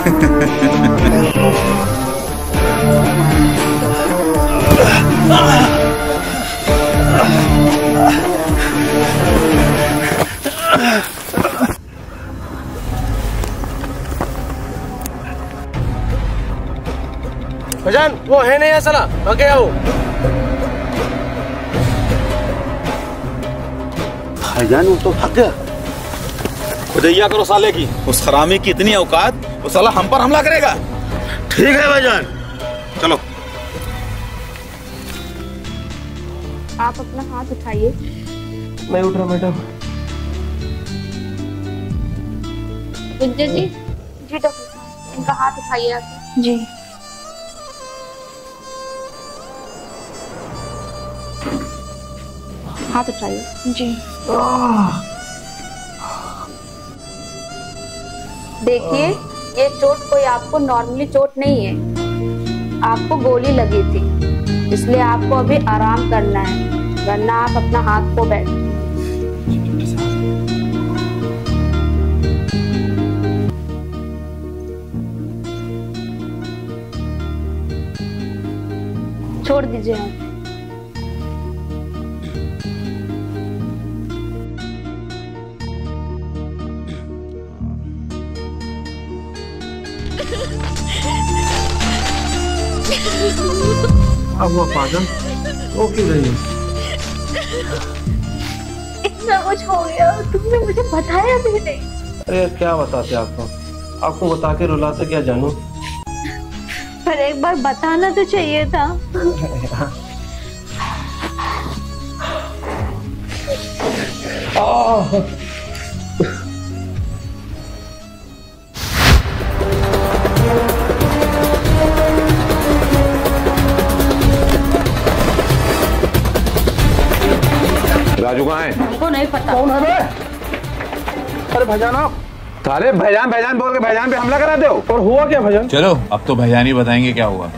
भाईजान वो है नहीं साला, भाग गया वो। भाईजान वो तो भाग गया। खुदैया करो साले की, उस हरामी की इतनी औकात, वो साला हम पर हमला करेगा। ठीक है भाईजान, चलो। आप अपना हाथ उठाइए। मैं उठ रहा मैडम। गुंजा जी। जी डॉक्टर साहब, इनका हाथ उठाइए आप। जी। हाथ उठाइए। जी। देखिए, ये चोट कोई आपको नॉर्मली चोट नहीं है, आपको गोली लगी थी, इसलिए आपको अभी आराम करना है, वरना आप अपना हाथ खो बैठ। छोड़ दीजिए आप। अब वो पागल वो क्यों रही है? इतना कुछ हो गया, तुमने मुझे बताया भी नहीं। अरे क्या बताते आपको, आपको बता के रुलाते क्या जानू। पर एक बार बताना तो चाहिए था। राजू कहाँ है? हमको नहीं पता। कौन है बे? अरे भाईजान आप साले भाईजान भाईजान बोल के भाईजान पे हमला कराते हो। और हुआ क्या भाईजान? चलो अब तो भाईजान ही बताएंगे क्या हुआ।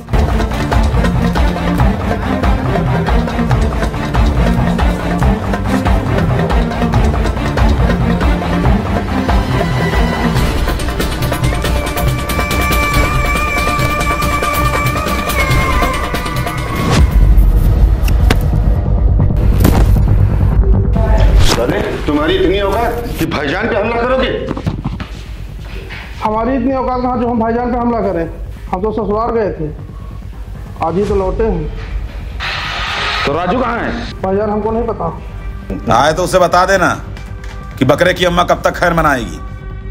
तुम्हारी इतनी औकात कि भाईजान पे हमला करोगे? हमारी इतनी औकात कहाँ जो हम भाईजान पे हमला करें। हम तो ससुराल गए थे, आज ही तो लौटे हैं। तो राजू कहाँ है? भाईजान हमको नहीं पता। आए तो उसे बता देना कि बकरे की अम्मा कब तक खैर मनाएगी।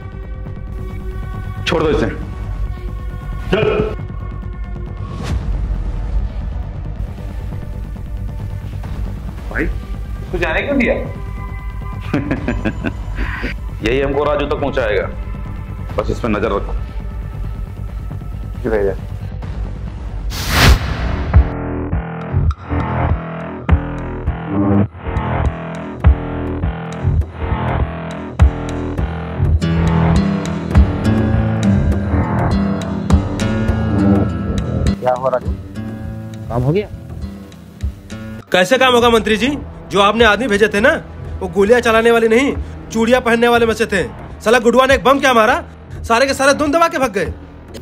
छोड़ दो इसे। चल। भाई तू जाने क्यों दिया? यही हमको राजू तक पहुंचाएगा, बस इस पर नजर रखो। भैया क्या हुआ राजू, काम हो गया? कैसे काम होगा मंत्री जी? जो आपने आदमी भेजे थे ना, वो गोलियां चलाने वाले नहीं, चूड़ियां पहनने वाले में से थे। साला गुडवा ने एक बम क्या मारा, सारे के सारे धुन दबा के भाग गए।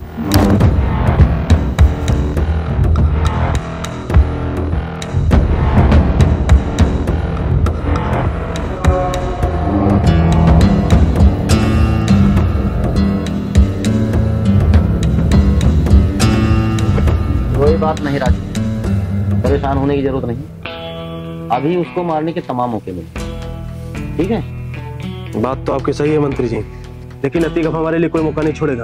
कोई बात नहीं राजू, परेशान होने की जरूरत नहीं, अभी उसको मारने के तमाम मौके मिले। ठीक है? बात तो आपकी सही है मंत्री जी, लेकिन अतीक हमारे लिए कोई मौका नहीं छोड़ेगा।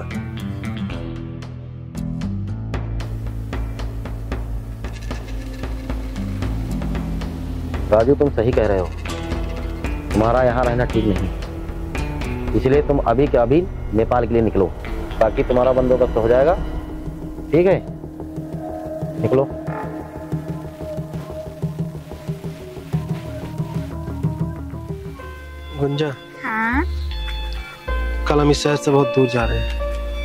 राजू तुम सही कह रहे हो, तुम्हारा यहाँ रहना ठीक नहीं, इसलिए तुम अभी के अभी नेपाल के लिए निकलो, ताकि तुम्हारा बंदोबस्त हो जाएगा। ठीक है, निकलो। गुंजा, हाँ? कल हम इस शहर से बहुत दूर जा रहे हैं।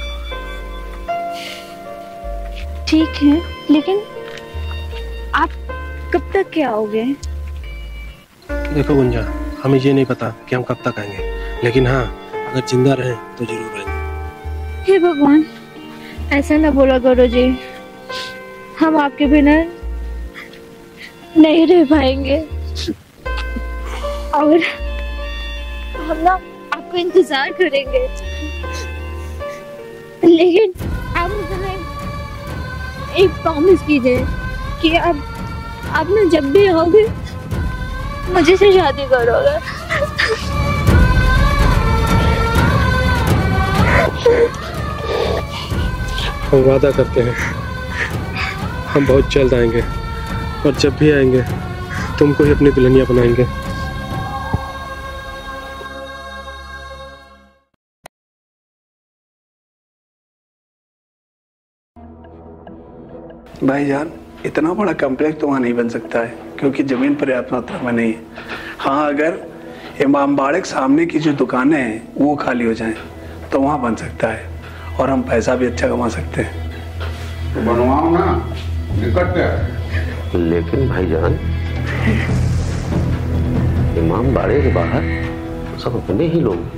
ठीक है, लेकिन आप कब तक के आओगे? देखो गुंजा, हमें ये नहीं पता कि हम कब तक आएंगे, लेकिन हाँ, अगर जिंदा रहे तो जरूर आएंगे। हे भगवान, ऐसा ना बोला करो जी, हम आपके बिना नहीं रह पाएंगे और हम ना आपको इंतजार करेंगे, लेकिन आप मुझे एक प्रॉमिस कीजिए कि आप ना जब भी आओगे मुझे से शादी करोगे। हम वादा करते हैं हम बहुत जल्द आएंगे और जब भी आएंगे तुमको ही अपनी दुल्हनिया बनाएंगे। भाईजान, इतना बड़ा कॉम्प्लेक्स तो वहाँ नहीं बन सकता है क्योंकि जमीन पर्याप्त मात्रा में नहीं है। हाँ, अगर इमामबाड़े के सामने की जो दुकानें हैं वो खाली हो जाएं तो वहाँ बन सकता है और हम पैसा भी अच्छा कमा सकते हैं। तो बनवाओ ना, दिक्कत क्या है? लेकिन भाईजान, इमामबाड़े के बाहर सब अपने ही लोग।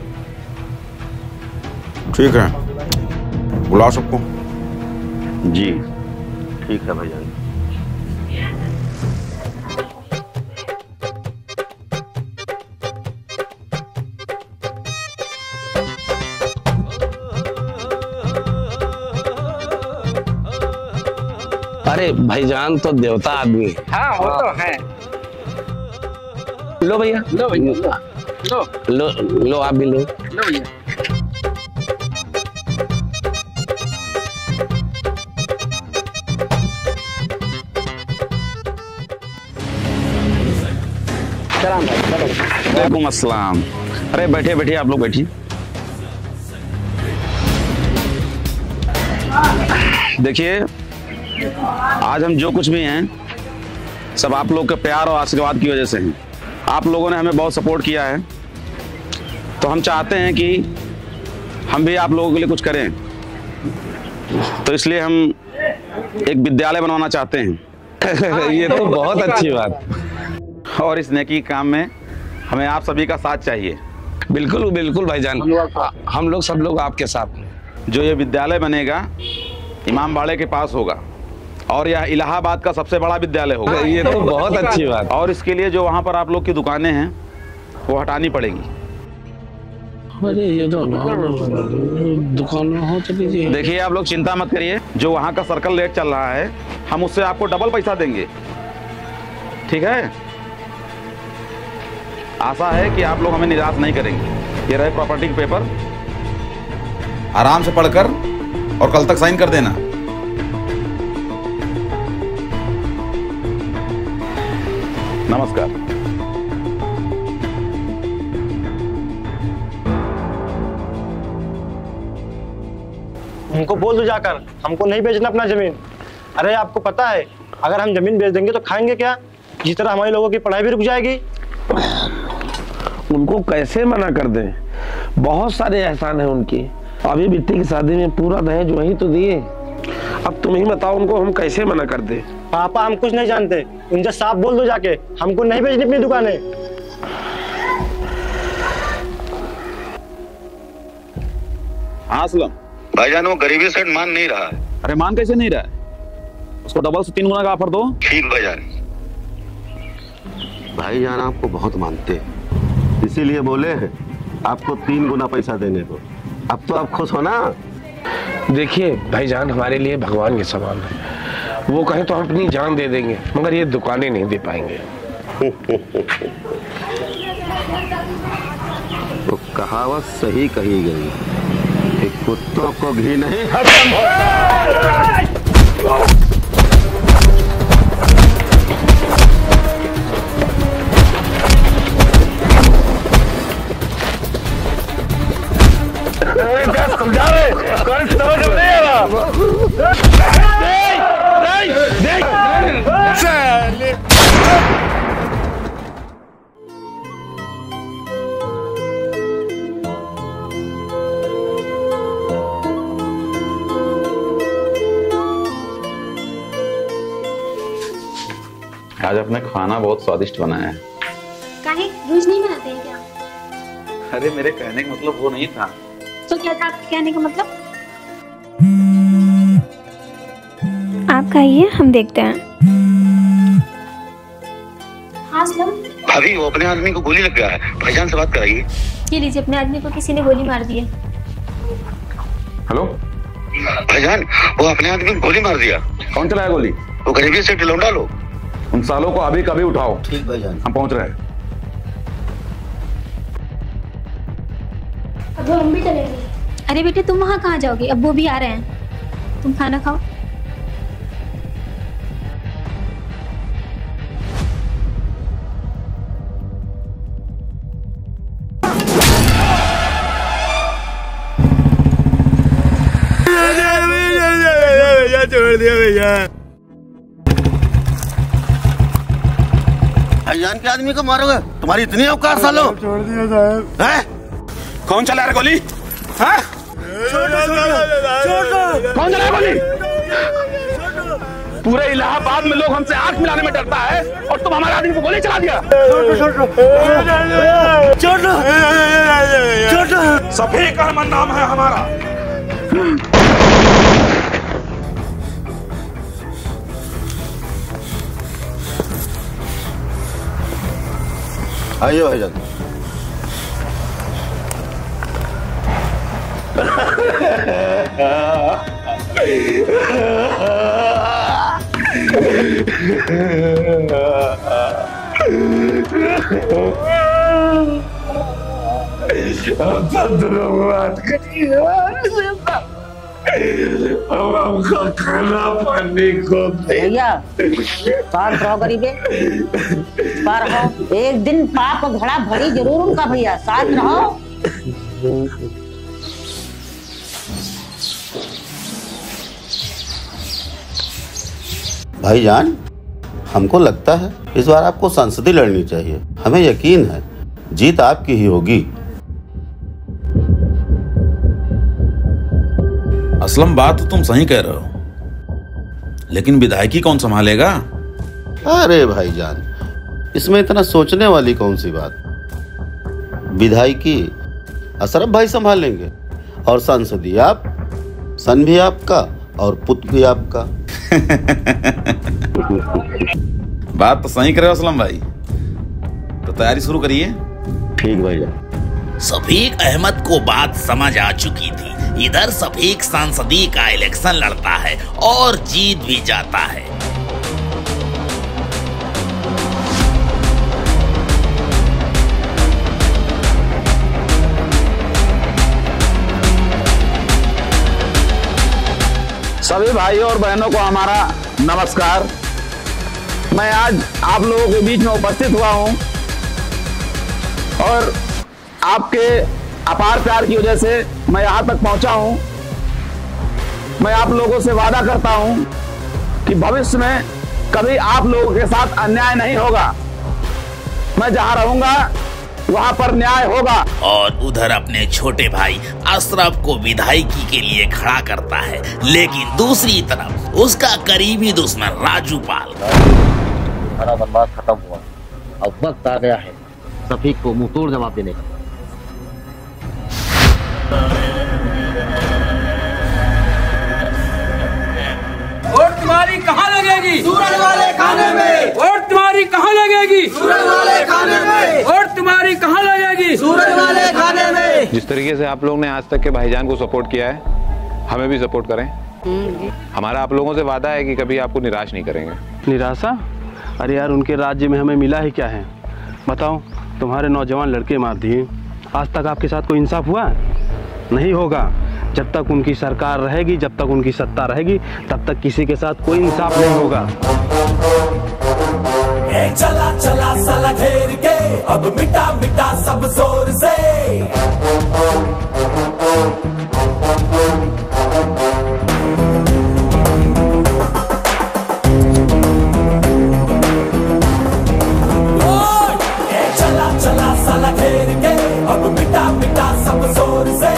ठीक है, बुलाओ सबको। जी ठीक है भाईजान। अरे भाईजान तो देवता आदमी। हाँ वो तो है। लो भैया, लो भैया, लो लो लो आप भी लो। लो भैया। सलाम भाई। वालेकुम अस्सलाम। अरे बैठिए बैठिए, आप लोग बैठिए। देखिए, आज हम जो कुछ भी हैं सब आप लोग के प्यार और आशीर्वाद की वजह से हैं। आप लोगों ने हमें बहुत सपोर्ट किया है, तो हम चाहते हैं कि हम भी आप लोगों के लिए कुछ करें। तो इसलिए हम एक विद्यालय बनवाना चाहते हैं। ये तो बहुत अच्छी बात। और इस नेकी काम में हमें आप सभी का साथ चाहिए। बिल्कुल बिल्कुल भाईजान, हम लोग सब लोग आपके साथ। जो ये विद्यालय बनेगा इमामबाड़े के पास होगा और यह इलाहाबाद का सबसे बड़ा विद्यालय होगा। ये तो बहुत अच्छी बात। और इसके लिए जो वहाँ पर आप लोग की दुकानें हैं वो हटानी पड़ेगी। अरे ये तो दुकान हो चली। देखिए, आप लोग चिंता मत करिए, जो वहाँ का सर्कल रेट चल रहा है हम उससे आपको डबल पैसा देंगे। ठीक है? आशा है कि आप लोग हमें निराश नहीं करेंगे। ये रहे प्रॉपर्टी के पेपर, आराम से पढ़कर और कल तक साइन कर देना। नमस्कार। हमको बोल दो जाकर, हमको नहीं बेचना अपना जमीन। अरे आपको पता है अगर हम जमीन बेच देंगे तो खाएंगे क्या? जिस तरह हमारे लोगों की पढ़ाई भी रुक जाएगी। उनको कैसे मना कर दें? बहुत सारे एहसान है उनकी। अभी बिट्टी की शादी में पूरा दहेज वही तो दिए। अब तुम ही बताओ उनको हम कैसे मना कर दें? पापा हम कुछ नहीं जानते, उनसे साफ बोल दो जाके हमको नहीं बेचनी अपनी दुकानें। हाँ असलम भाईजान, वो गरीबी सेट मान नहीं रहा है। अरे मान कैसे नहीं रहा है? उसको डबल से 3 गुना का ऑफर दो। ठीक भाईजान। भाईजान आपको बहुत मानते हैं, इसीलिए बोले आपको 3 गुना पैसा देने को। अब तो आप खुश हो ना? देखिए भाईजान, हमारे लिए भगवान के समान है। वो कहें तो हम अपनी जान दे देंगे, मगर ये दुकानें नहीं दे पाएंगे। तो कहावत सही कही गई कि कुत्तों को घी नहीं हजम होता। समझा रहे कौन समझ नहीं आ रहा। आज अपने खाना बहुत स्वादिष्ट बनाया है। काहे रोज नहीं बनाते हैं क्या? अरे मेरे कहने का मतलब वो नहीं था। तो क्या था आपके कहने का मतलब? आप खाइए, हम देखते हैं। हाँ असलम। भाभी वो अपने आदमी को गोली लग गया है, भाईजान से बात कराइए। ये लीजिए, अपने आदमी को किसी ने गोली मार दी है। हेलो भाईजान, वो अपने आदमी को गोली मार दिया। कौन चलाया गोली? वो गरीबी से लौंडा लो। उन सालों को अभी कभी उठाओ। ठीक भाईजान, हम पहुंच रहे हैं। अब हम भी चलेंगे। अरे बेटे तुम वहाँ कहाँ जाओगे, अब वो भी आ रहे हैं, तुम खाना खाओ। छोड़ दिया भैया। भाईजान के आदमी को मारोगे? तुम्हारी इतनी औकात सालो? छोड़ दिया साहब। है? कौन चला रहा गोली? हाँ? कौन चलाया गोली? पूरे इलाहाबाद में लोग हमसे आंख मिलाने में डरता है और तुम हमारे आदमी को गोली चला दिया। सफीक अहमद नाम है हमारा। आइए भाईजान। खाना पानी को भैया शांत रहो गरीबे, रहो। एक दिन पाप घड़ा भरी जरूर उनका भैया, शांत रहो। भाईजान, हमको लगता है इस बार आपको संसदीय लड़नी चाहिए। हमें यकीन है जीत आपकी ही होगी। असलम बात तो तुम सही कह रहे हो, लेकिन विधायकी कौन संभालेगा? अरे भाईजान, इसमें इतना सोचने वाली कौन सी बात। विधायकी अशरफ भाई संभाल लेंगे और संसदीय आप, सन भी आपका और पुत्र भी आपका। बात तो सही करे असलम भाई, तो तैयारी शुरू करिए। ठीक भाईजान। सफीक अहमद को बात समझ आ चुकी थी। इधर सफीक संसदीय का इलेक्शन लड़ता है और जीत भी जाता है। सभी भाइयों और बहनों को हमारा नमस्कार। मैं आज आप लोगों के बीच में उपस्थित हुआ हूं और आपके अपार प्यार की वजह से मैं यहाँ तक पहुँचा हूँ। मैं आप लोगों से वादा करता हूँ कि भविष्य में कभी आप लोगों के साथ अन्याय नहीं होगा। मैं जहाँ रहूँगा वहाँ पर न्याय होगा। और उधर अपने छोटे भाई अशरफ को विधायकी के लिए खड़ा करता है, लेकिन दूसरी तरफ उसका करीबी दुश्मन राजूपाल। सारा बर्बाद खत्म हुआ, अब वक्त आ गया है सफीक को मुंह तोड़ जवाब देने का। वोट तुम्हारी कहाँ लगेगी? सूरज वाले खाने में। वोट तुम्हारी कहाँ लगेगी? सूरज वाले खाने में। वोट तुम्हारी कहाँ लगेगी? सूरज वाले खाने में। जिस तरीके से आप लोग ने आज तक के भाईजान को सपोर्ट किया है, हमें भी सपोर्ट करें। हमारा आप लोगों से वादा है कि कभी आपको निराश नहीं करेंगे। निराशा? अरे यार, उनके राज्य में हमें मिला ही क्या है? बताओ, तुम्हारे नौजवान लड़के मार दिए, आज तक आपके साथ कोई इंसाफ हुआ? नहीं होगा। जब तक उनकी सरकार रहेगी, जब तक उनकी सत्ता रहेगी, तब तक किसी के साथ कोई इंसाफ नहीं होगा। चला चला साला घेर के, अब मिटा मिटा सब जोर से। चला चला साला घेर के, अब मिटा मिटा सब जोर से।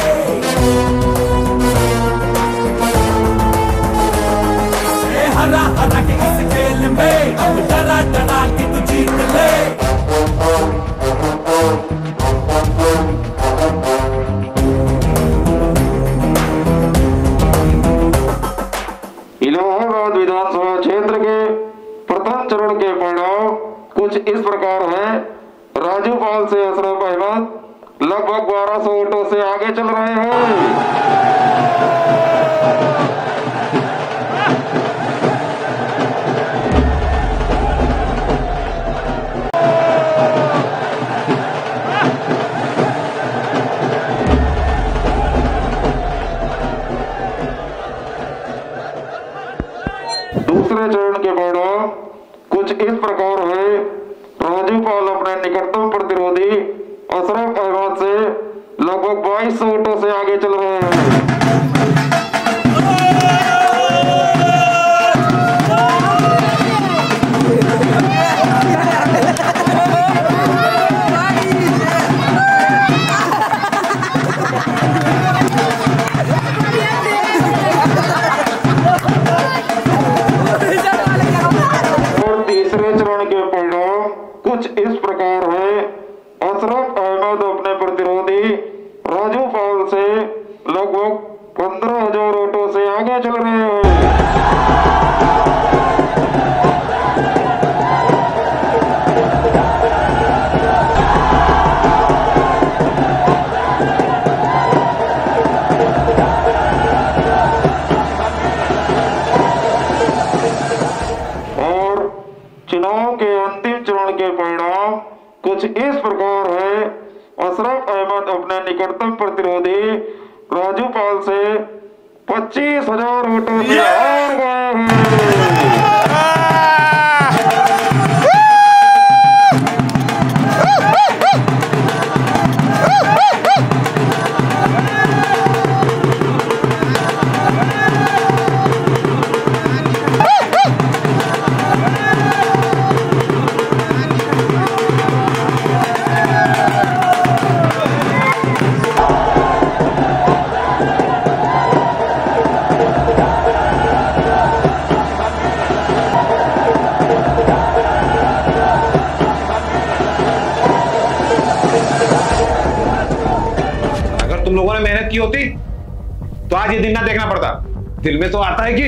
हरा हरा के इस खेल में, अब डरा डरा के तू जीत ले। इलाहाबाद विधानसभा क्षेत्र के प्रथम चरण के परिणाम कुछ इस प्रकार है। राजूपाल से अशरफ अहमद लगभग 1200 वोटों से आगे चल रहे हैं। दूसरे चरण के परिणाम कुछ इस प्रकार है। राजूपाल अपने निकटतम प्रतिरोधी अशरफ अहमद से लगभग 2200 वोटों से आगे चल रहे हैं। कुछ इस प्रकार है। अशरफ अहमद अपने प्रतिरोधी राजूपाल से लगभग 15,000 वोटों से आगे चल रहे हैं। और चुनाव के अंतिम चरण के परिणाम कुछ इस प्रकार है। अशरफ अहमद अपने निकटतम प्रतिरोधी राजूपाल से 25,000 वोटों से हार गए हैं। तुम लोगों ने मेहनत की होती तो आज ये दिन ना देखना पड़ता। दिल में तो आता है कि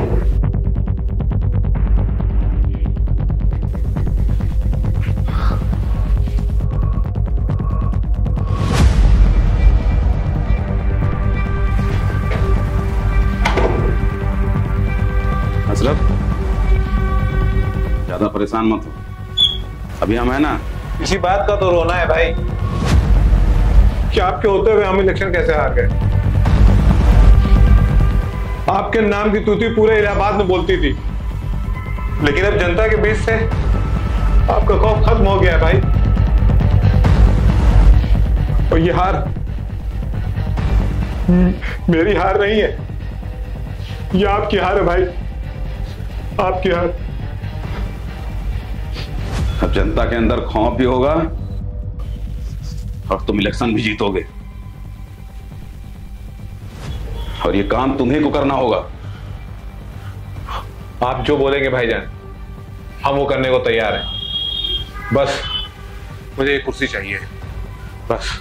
अशरफ, ज्यादा परेशान मत हो। अभी हम है ना, इसी बात का तो रोना है भाई कि आपके होते हुए हम इलेक्शन कैसे हार गए। आपके नाम की तूती पूरे इलाहाबाद में बोलती थी, लेकिन अब जनता के बीच से आपका खौफ खत्म हो गया है भाई। और ये हार मेरी हार नहीं है, ये आपकी हार है भाई, आपकी हार। अब जनता के अंदर खौफ भी होगा और तुम इलेक्शन भी जीतोगे। और ये काम तुम्हें को करना होगा। आप जो बोलेंगे भाईजान, हम वो करने को तैयार हैं। बस मुझे एक कुर्सी चाहिए, बस।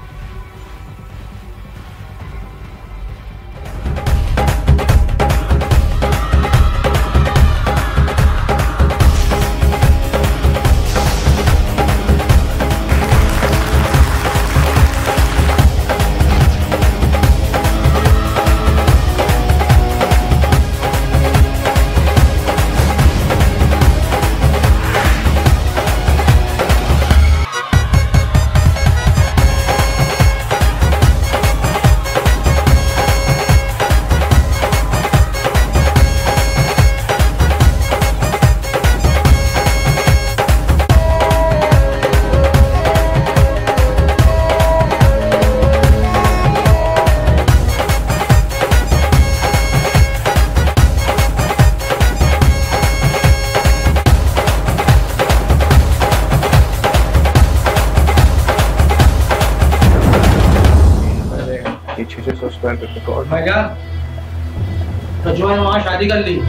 भाईजान, रजुआ ने वहां शादी कर ली।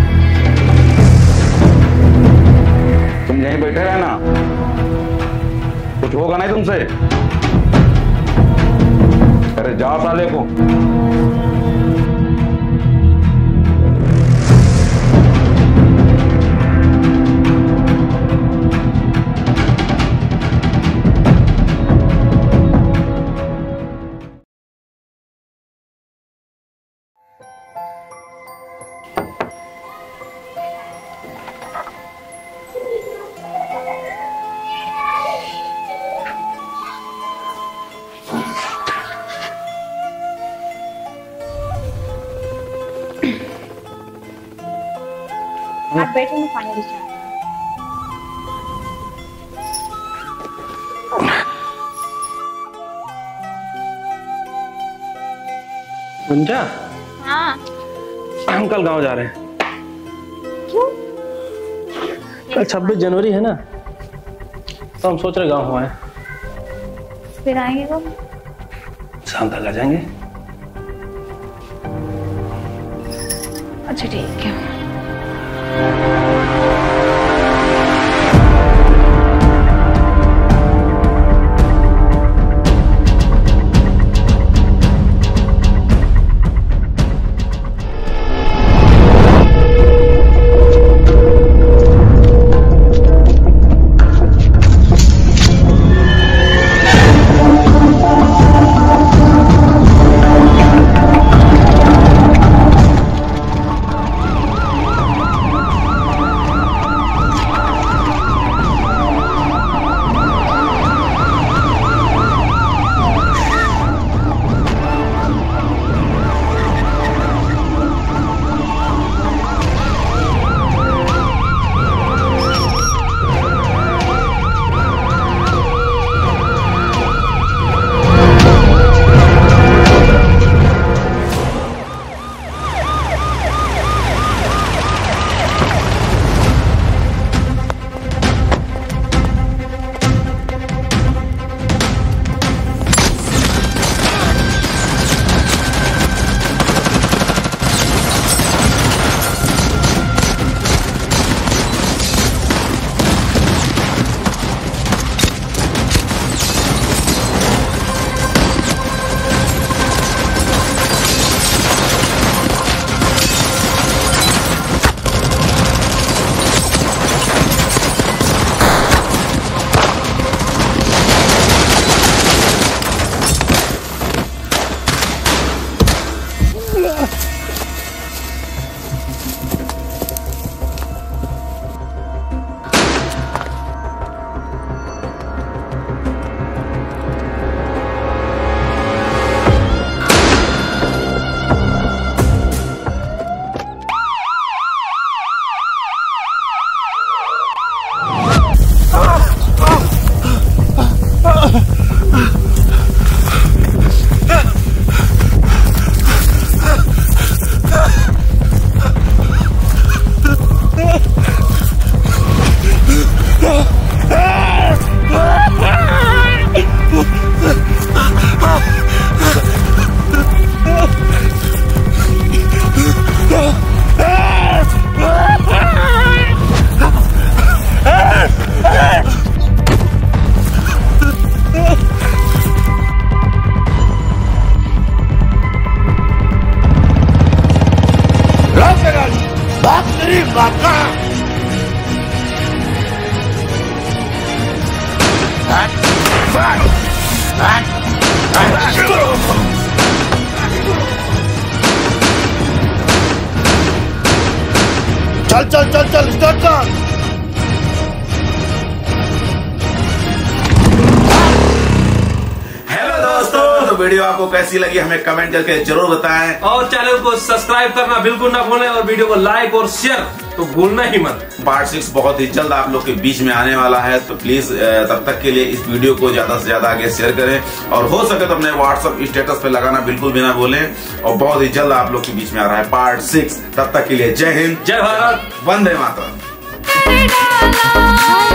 तुम यहीं बैठे रहना, कुछ होगा नहीं तुमसे। अरे जा साले को। आप बैठे, मैं पानी लेके आती हूँ। गुंजा, हाँ। हम कल गांव जा रहे हैं। क्यों? कल 26 जनवरी है ना, तो हम सोच रहे गांव आए। फिर आएंगे कब? शाम तक आ जाएंगे। अच्छा ठीक है। चल चल चल चल स्टार्ट कर। हेलो दोस्तों, तो वीडियो आपको कैसी लगी हमें कमेंट करके जरूर बताएं और चैनल को सब्सक्राइब करना बिल्कुल ना भूलें और वीडियो को लाइक और शेयर तो भूलना ही मत। पार्ट 6 बहुत ही जल्द आप लोग के बीच में आने वाला है, तो प्लीज तब तक के लिए इस वीडियो को ज्यादा से ज्यादा आगे शेयर करें और हो सके तो अपने व्हाट्सएप स्टेटस पे लगाना बिल्कुल भी ना भूलें। और बहुत ही जल्द आप लोग के बीच में आ रहा है पार्ट 6। तब तक के लिए जय हिंद, जय भारत, वंदे मातरम।